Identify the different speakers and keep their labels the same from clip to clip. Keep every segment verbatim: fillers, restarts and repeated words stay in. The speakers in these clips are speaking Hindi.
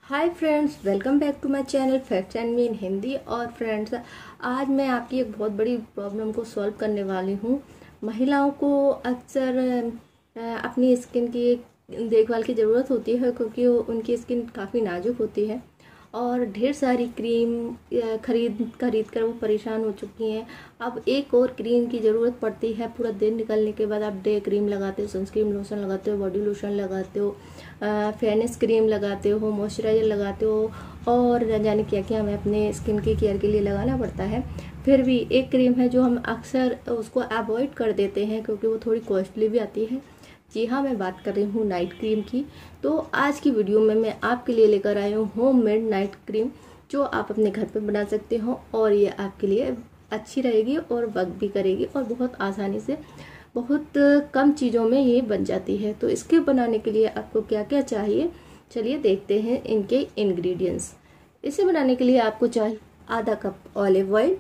Speaker 1: Hi friends, welcome back to my channel facts and me in Hindi. और फ्रेंड्स, आज मैं आपकी एक बहुत बड़ी प्रॉब्लम को सॉल्व करने वाली हूँ। महिलाओं को अक्सर अपनी स्किन की देखभाल की ज़रूरत होती है क्योंकि उनकी स्किन काफ़ी नाजुक होती है और ढेर सारी क्रीम खरीद खरीद कर वो परेशान हो चुकी हैं। अब एक और क्रीम की ज़रूरत पड़ती है। पूरा दिन निकलने के बाद आप डे क्रीम लगाते हो, सनस्क्रीन लोशन लगाते हो, बॉडी लोशन लगाते हो, फेयरनेस क्रीम लगाते हो, मॉइस्चराइजर लगाते हो और न जाने क्या क्या हमें अपने स्किन की केयर के लिए लगाना पड़ता है। फिर भी एक क्रीम है जो हम अक्सर उसको अवॉइड कर देते हैं क्योंकि वो थोड़ी कॉस्टली भी आती है। जी हाँ, मैं बात कर रही हूँ नाइट क्रीम की। तो आज की वीडियो में मैं आपके लिए लेकर आई हूँ होममेड नाइट क्रीम जो आप अपने घर पे बना सकते हो और ये आपके लिए अच्छी रहेगी और वर्क भी करेगी और बहुत आसानी से बहुत कम चीज़ों में ये बन जाती है। तो इसके बनाने के लिए आपको क्या क्या चाहिए, चलिए देखते हैं इनके इंग्रेडिएंट्स। इसे बनाने के लिए आपको चाहिए आधा कप ऑलिव ऑयल,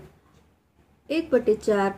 Speaker 1: एक बटे चार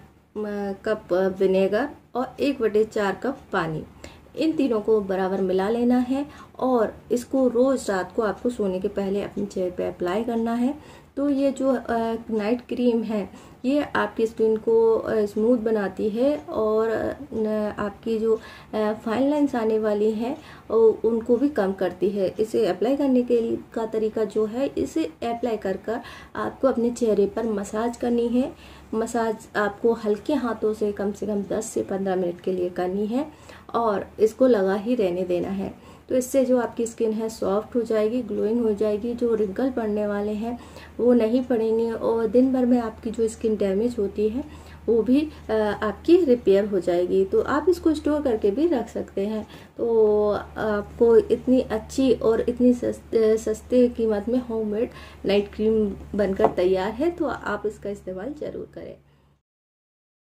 Speaker 1: कप विनेगर और एक बटे चार कप पानी। इन तीनों को बराबर मिला लेना है और इसको रोज़ रात को आपको सोने के पहले अपने चेहरे पे अप्लाई करना है। तो ये जो नाइट क्रीम है ये आपकी स्किन को स्मूथ बनाती है और आपकी जो फाइन लाइंस आने वाली हैं उनको भी कम करती है। इसे अप्लाई करने के का तरीका जो है, इसे अप्लाई कर कर आपको अपने चेहरे पर मसाज करनी है। मसाज आपको हल्के हाथों से कम से कम दस से पंद्रह मिनट के लिए करनी है और इसको लगा ही रहने देना है। तो इससे जो आपकी स्किन है सॉफ्ट हो जाएगी, ग्लोइंग हो जाएगी। जो रिंकल पड़ने वाले हैं वो नहीं पड़ेंगे और दिन भर में आपकी जो स्किन डैमेज होती है वो भी आपकी रिपेयर हो जाएगी। तो आप इसको स्टोर करके भी रख सकते हैं। तो आपको इतनी अच्छी और इतनी सस्ते सस्ते कीमत में होममेड नाइट क्रीम बनकर तैयार है, तो आप इसका इस्तेमाल ज़रूर करें।